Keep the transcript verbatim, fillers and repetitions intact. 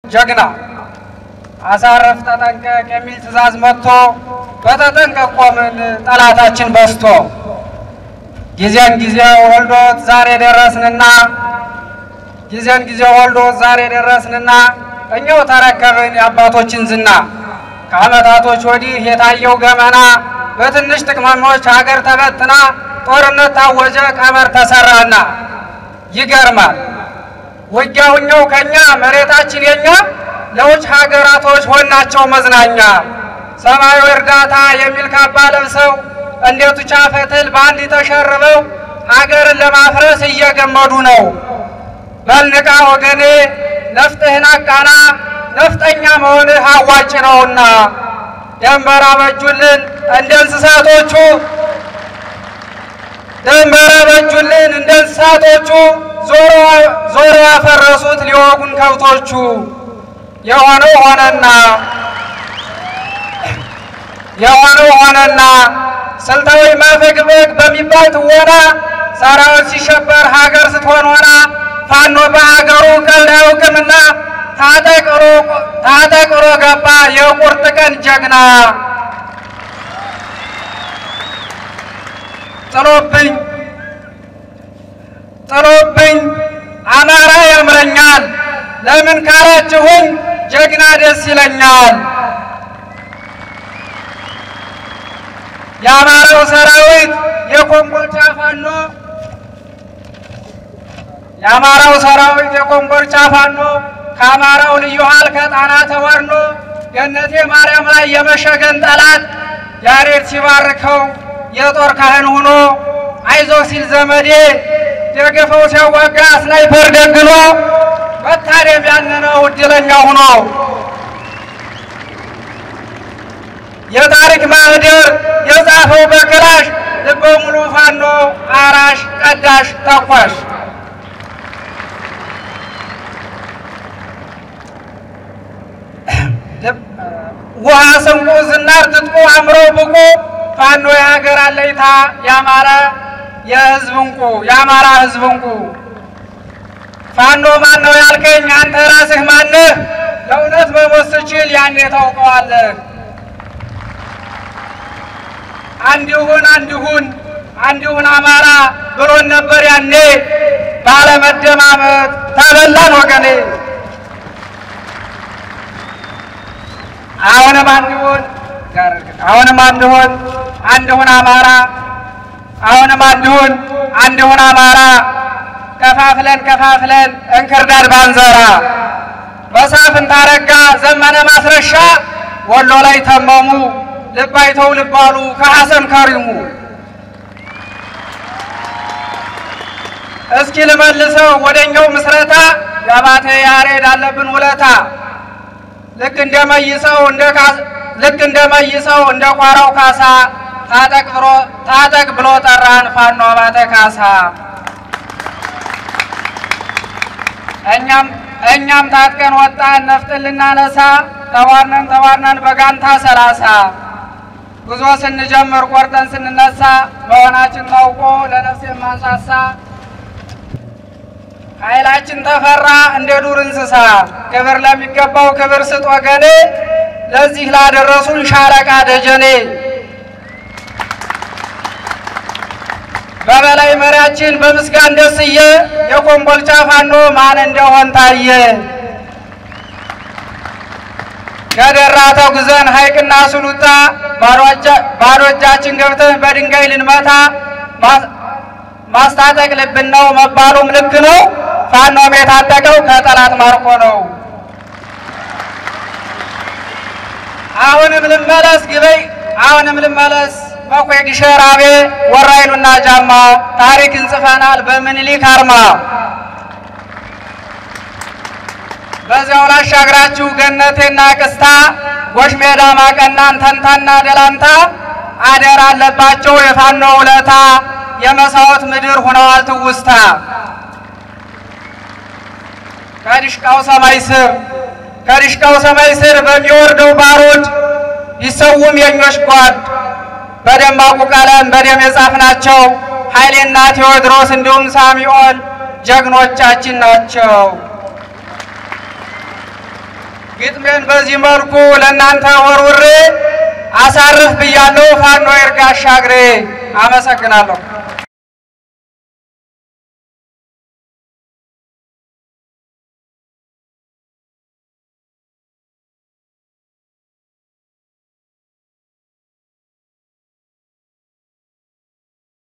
ጀግና አሳረፍ ተጠንቀቅ የሚል ትእዛዝ መጥቶ በተጠንቀቅ ቆምን ጠላታችን በስቶ ጊዜን ጊዜ ወልዶት ዛሬ ደረስንና ጊዜን ጊዜ ወልዶት ዛሬ ደረስንና እኛው ተረከብን የአባቶችን ዝና ከዓመታቶች ወዲህ የታየው ገመና በትንሽ ጥቅመኞች ሀገር ተበትና ጦርነት ታወጀ ቀመር ተሰራና ይገርማል ውጊያውኛው ከኛ መሬታችን የኛ ለውጭ ሀገራቶች ሆናቸው መዝናኛ ሰማያዊ እርዳታ የሚል ካባ ለብሰው እንዴቱ ቻፈትል ባንዲ ተሸርበው ሀገርን ለማፍረስ እየገመዱ ነው በልንቃ ወገኔ ነፍጥህን አቃና ነፍጠኛ መሆንህ አዋጭ ነውና ደንበር አበጁልን እንደ እንስሳቶቹ ደንበር አበጁልን እንደ እንስሳቶቹ ዞሮ ዞሮ ያፈረሱት ሊወጉን ከብቶቹ የሆነው ሆነና የሆነው ሆነና ስልታዊ ማፈግፈግ በሚባል ትወና ሰራዊት ሲሸበር ሀገር ስትሆን ሆና ፋኖ በሀገሩ ቀልድ አያውቅምና ታጠቅሮ ታጠቅሮ ገባ የቁርጥ ቀን ጀግና ጥሎብኝ ጥሎብኝ አማራ ያምረኛል ለምን ካላችሁኝ ጀግና ደስ ይለኛል የአማራው ሰራዊት የኮምቦልቻ ፋኖ የአማራው ሰራዊት የኮምቦልቻ ፋኖ ከአማራው ልዩ ኃይል ከጣና ተወርኖ ገነቴ ማርያም ላይ የመሸገን ጠላት ያሬድ ሲባርከው የጦር ካህን ሆኖ አይዞ ሲል ዘመዴ ደገፈው ሲያዋጋ ስናይፐር ደግሎ በታሪም ያነነው እድለኛ ሆኖ የታሪክ ማህደር የጻፈው በክላሽ ልበ ሙሉ ፋኖ አራሽ ቀዳሽ ተኳሽ ውሃ ስንቁ ዝናር ትጥቁ አምሮ ብቁ ፋኖ የሀገር አለይታ ያማራ የህዝብ እንቁ ያማራ ህዝብ እንቁ ፋኖ ማን ነው ያልከኝ አንተ ራስህ ማነህ ለእውነት መሞት ትችል ያኔ ታውቀዋለህ አንዲሁን አንዲሁን አንዲሁን አማራ ብሎን ነበር ያኔ ባለመደማመጥ ተበላን ወገኔ አሁንም አንዲሁን አሁንም አንዲሁን አንዲሁን አማራ አሁንም አንዲሁን አንዲሁን አማራ ከፋፍለን ከፋፍለን እንክርዳድ ባንዘራ በሳፍንት አረጋ ዘመነ ማስረሻ ወሎ ላይ ተመሙ ልባይተው ልባሉ ከሐሰን ከሪሙ እስኪ ልመልሰው ወደኛው ምስረታ ያባተ ያሬድ አለብን ውለታ ልክ እንደመይሰው እንደ ልክ እንደመይሰው እንደ ቋራው ካሳ ታጠቅ ብሎ ታጠቅ ብሎ ጠራን ፋኖ አባተ ካሳ እኛም እኛም ታጥቀን ወጣን ነፍጥን ልናነሳ ተዋርነን ተዋርነን በጋንታ ሰላሳ ጉዞ ስንጀምር ቆርጠን ስንነሳ መሆናችን ታውቆ ለነፍስ የማንሳሳ ኃይላችን ተፈራ እንደ ዱር እንስሳ ክብር ለሚገባው ክብር ስጥ ወገኔ ለዚህ ላደረሱን ሻለቃ ደጀኔ በበላይ መሪያችን በምስጋን ደስዬ የኮምቦልቻ ፋኖ ማን እንደሆን ታየ ከደራ ተጉዘን ሐይቅና ሱሉጣ ባዶ እጃችን ገብተን በድንጋይ ልንመታ ማስታጠቅ ልብን ነው መባሉም ልክ ነው ፋኖ የታጠቀው ከጠላት ማርኮ ነው አሁንም ልመለስ ግበይ አሁንም ልመለስ መኮይ ዲሸራቤ ወራይሉና ጃማ ታሪክ እንጽፈናል በምኒልክ አርማ በዛው ላሻግራችሁ ገነቴና ቅስታ ጎሽ ሜዳ ማቀናን ተንታና ደላንታ አደር አለባቸው የፋኖ ውለታ የመሳወት ምድር ሆነዋል ትውስታ ከዲሽቃው ሰማይ ስር ከዲሽቃው ሰማይ ስር በሚወርደው ባሩድ ይሰውም የኞሽ ጓድ በደማቁ ቀለም በደም የጻፍናቸው ኃይሌና ቴዎድሮስ እንዲሁም ሳሚኦል ጀግኖቻችን ናቸው ግጥሜን በዚህ መልኩ ለእናንተ ወርውሬ አሳርፍ ብያለሁ። ፋኖ ይርጋ አሻግሬ አመሰግናለሁ።